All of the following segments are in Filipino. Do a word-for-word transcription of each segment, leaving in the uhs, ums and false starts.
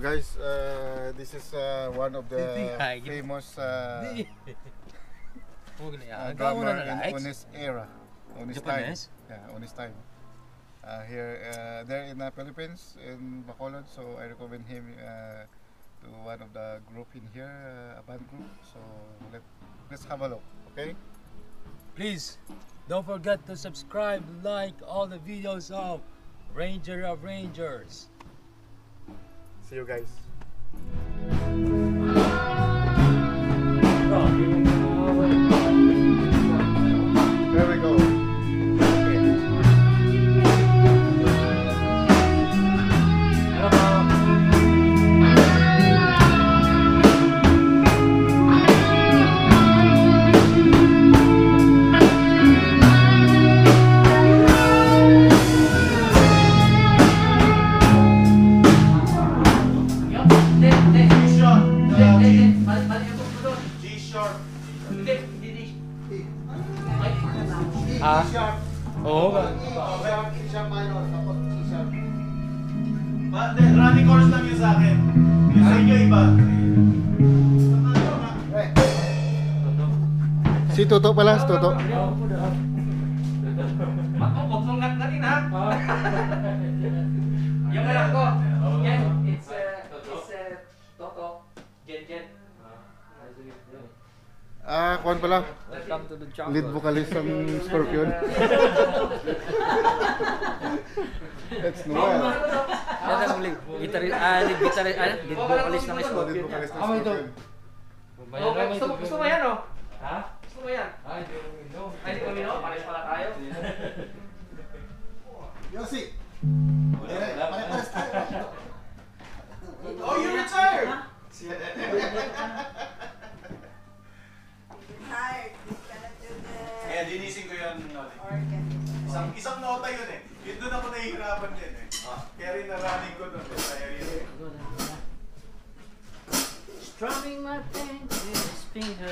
guys, uh, this is uh, one of the famous uh, uh, drummer in Onis era, Onis time. Yeah, Onis time. Uh, here, uh, there in the Philippines, in Bacolod. So I recommend him uh, to one of the group in here, uh, a band group. So let let's have a look, okay? Please don't forget to subscribe, like all the videos of Ranger of Rangers. See you guys. There we go. Ah? Oo ba? Running course lang yun sa akin. Yung sa inyo iba. Si Toto pala, si Toto. Magpungat na rin ha. Yung anak ko. Yan, it's uh, it's uh, Toto. Jen Jen. Ah, kuwan pala. Welcome to the jungle. Lead vocalist ng Scorpion. That's Noel. Yan ang lead guitarist, ah, lead guitarist, ah, lead vocalist ng Lead Scorpion. vocalist ng Ah, may Scorpion. Okay, gusto mo, gusto mo yan oh? Ha? Gusto mo yan? Ay, di ko minom. Ay, di ko minom, pares pala tayo. Yossi! Pare-pares tayo. Oh, you retired! Kaya dinising ko yun. Isang, isang nota yun eh. Yun doon ako nahihirapan din eh. Kaya rin na-running ko doon. Kaya yun. Strumming my pain with his finger.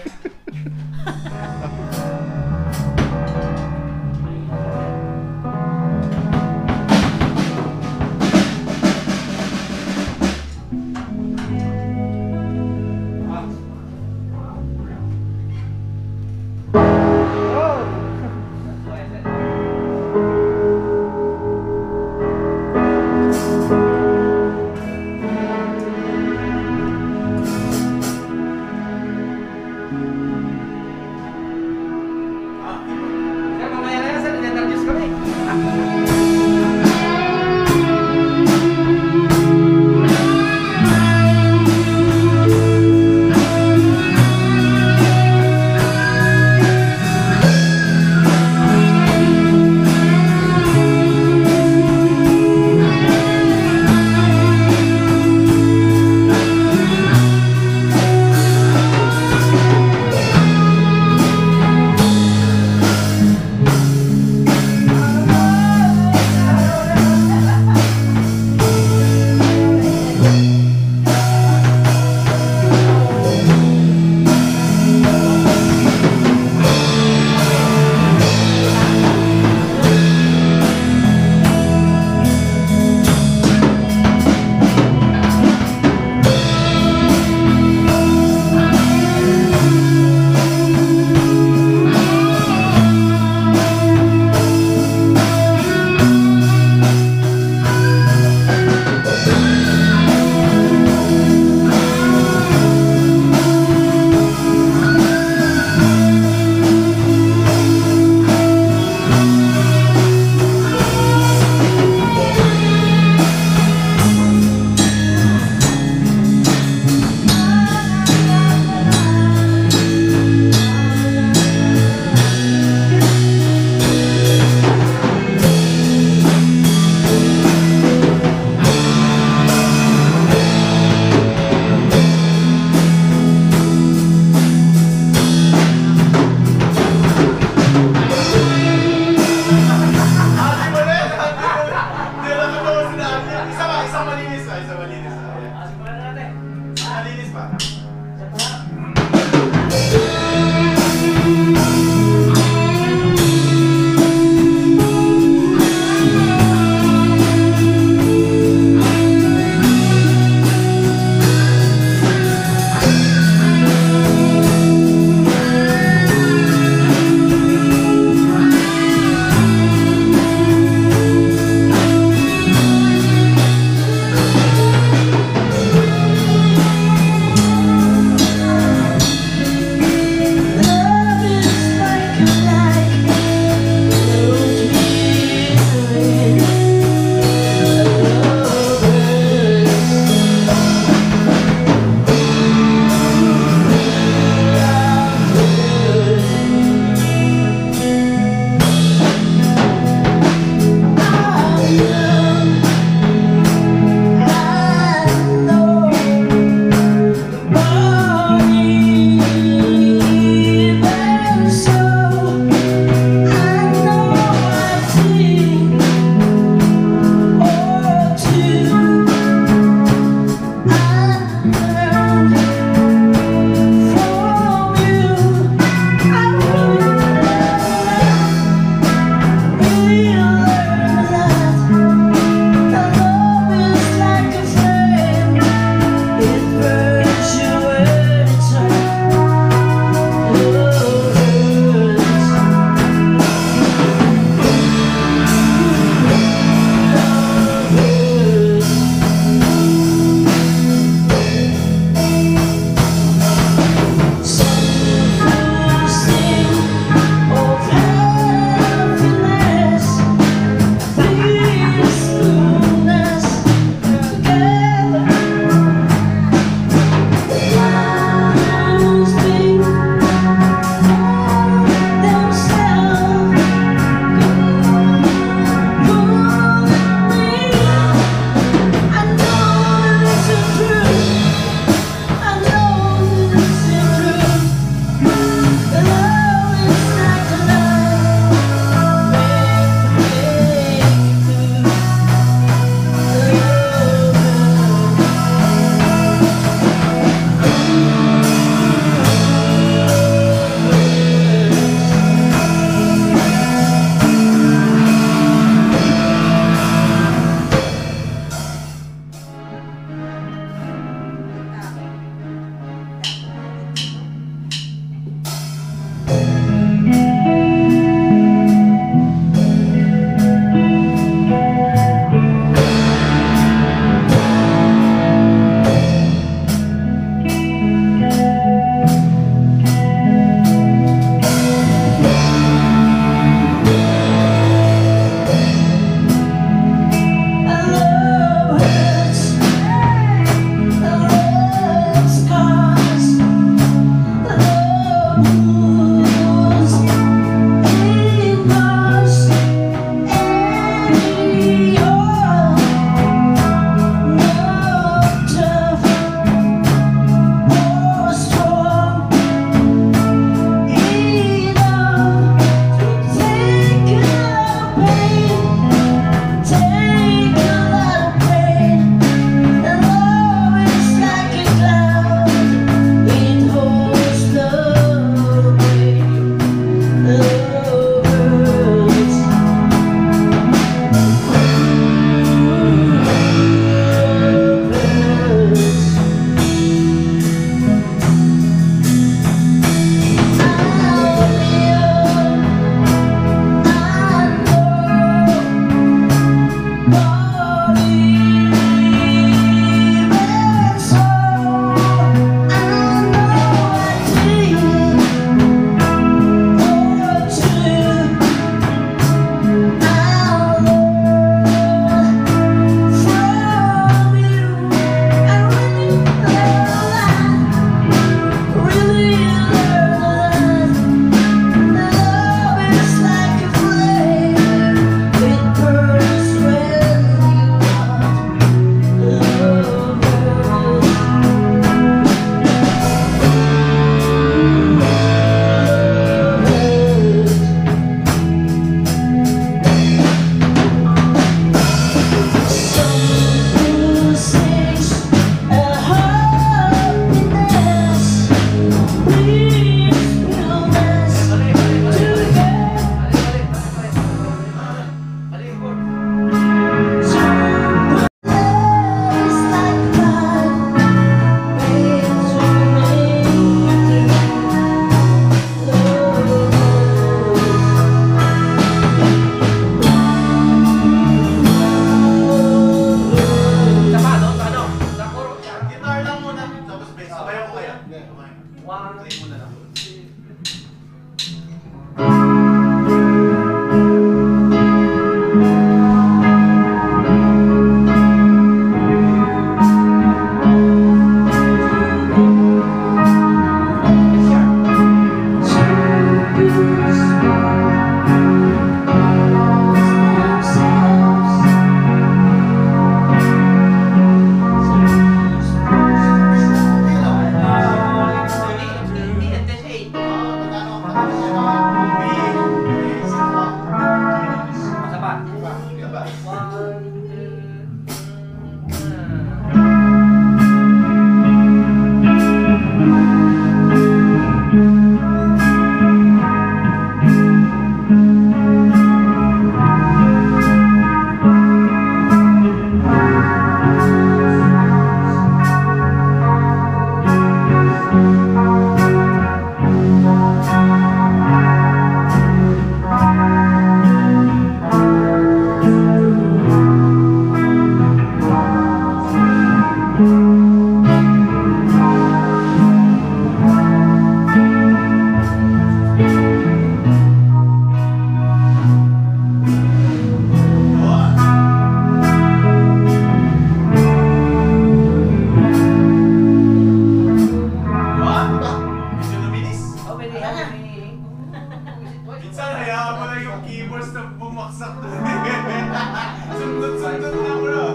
Sana hayaan mo lang yung keyboards na bumaksak doon. Sundot-sundot na bro.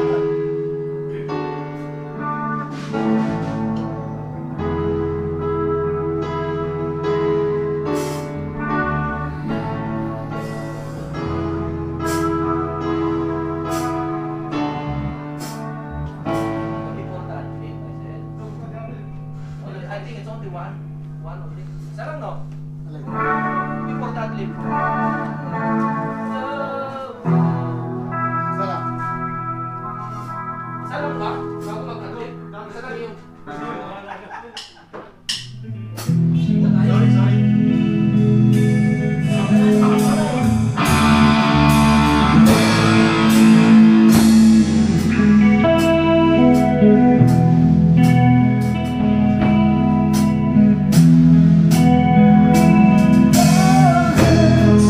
I think it's only one. One only. Sarang no? Importantly. Sarang. Sarang ba? Bago mag-adlib. Sarang yung... Sorry, sorry. It's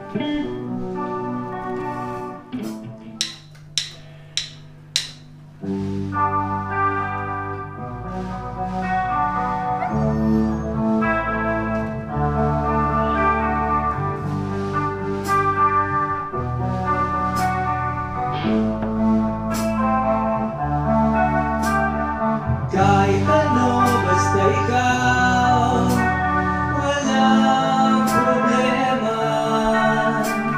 Kahit ano, basta ikaw, walang problema.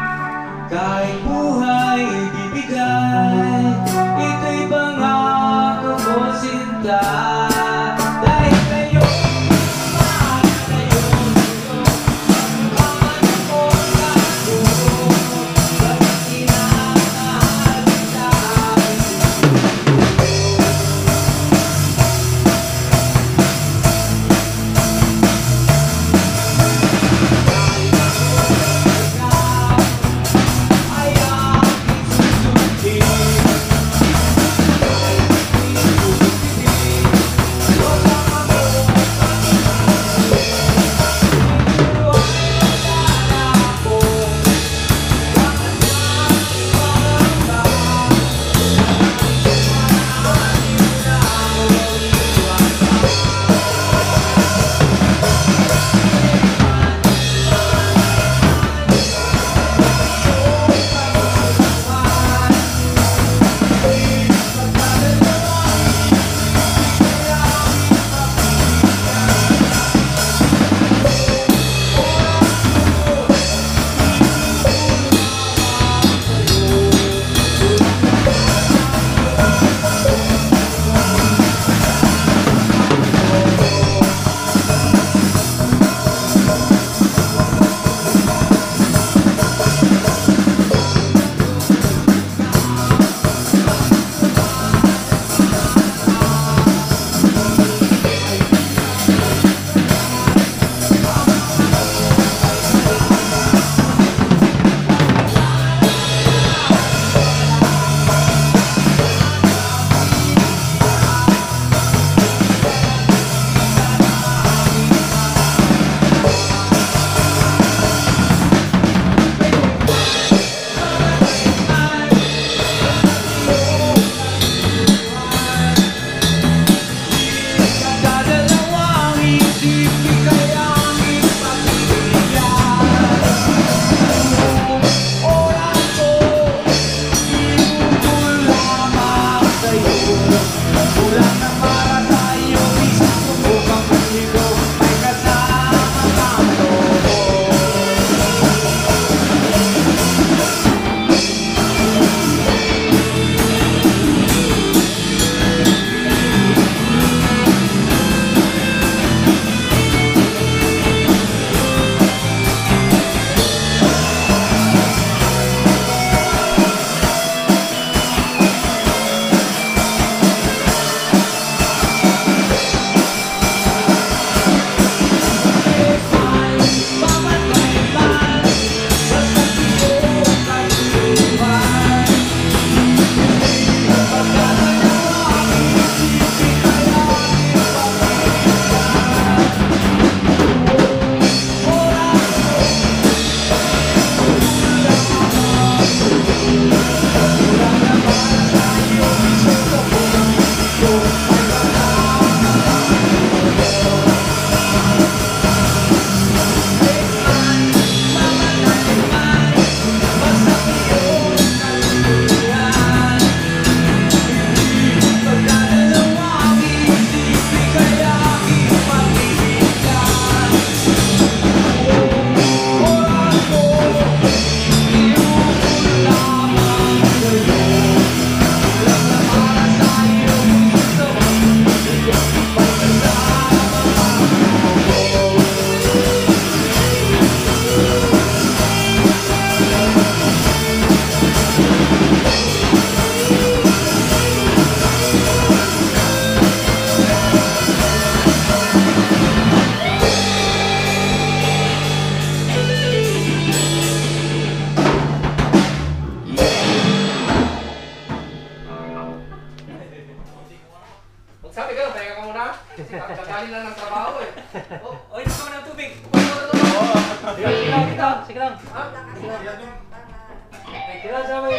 Sige lang, sige lang, sige lang. Yan yung... Sige lang, sabi.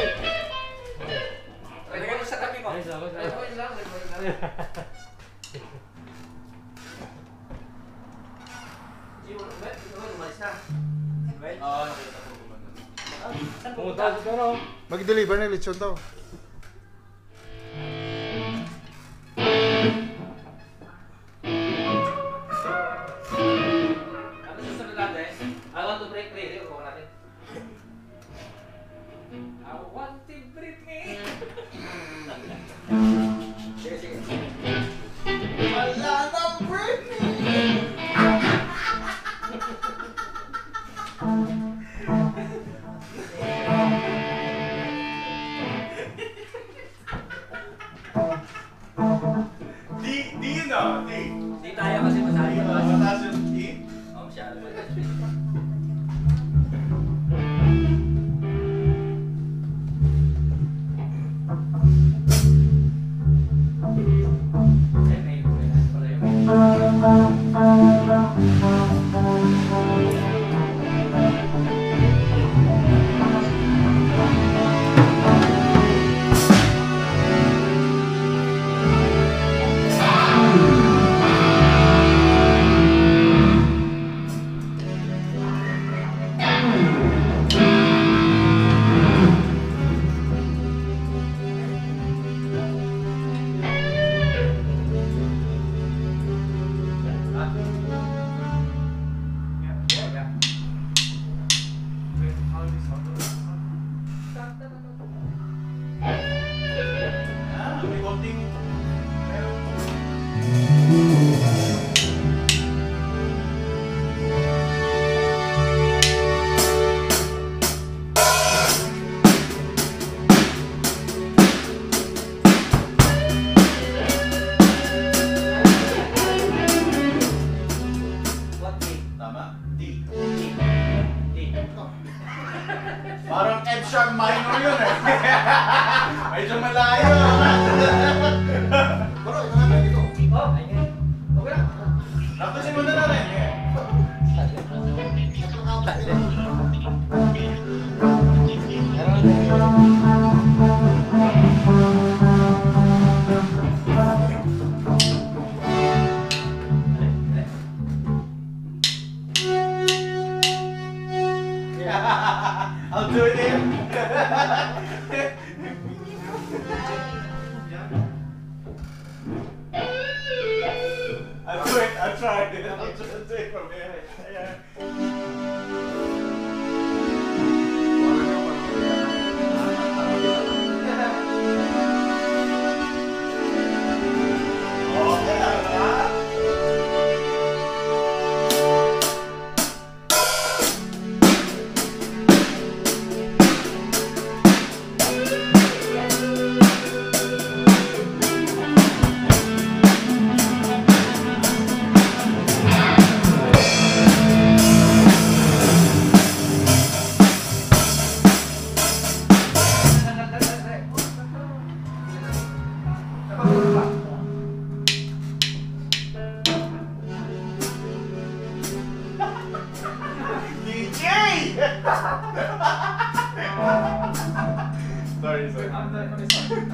Record sa tabi mo. Ay, sabi, sabi. Record lang, record lang. Gio, wait, ito umalis na. Wait. Oo, nakita ko gumanda. Pumunta si Toro. Mag-deliver ng lechon daw. Ano susunod natin? I want to break free. Ito, kuha natin. I want to break free. Sige, sige. Wala nang Britney! Di, di yun ah, di. Di tayo kasi masali ka. Mataas yung di. Oh, masyado. Eh, may may pala yun. Ah, may konting... Meron. What day? Tama? Di. Day. Parang F sharp minor yun eh. Medyo malayo. Bro, ito na dito. Oh, ayun. Okay lang. Tapos mo na na rin eh. I'll do it in. I'll do it. I'll try it. I'll just do it from here. Yeah. Oh, yeah. D J! Sorry, sorry.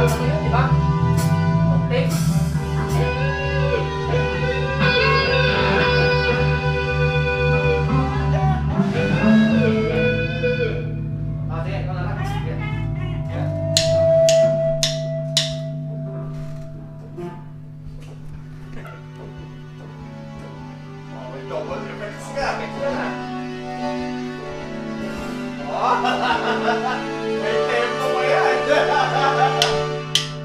Ano yun, di ba? Okay. Ah, sige, ikaw na lang. Sige. Oh, may double effects ka. Ito na. Oh, may tempo pa yan.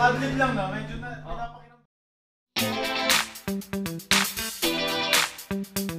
Adlib lang na, medyo na, pinapakiram.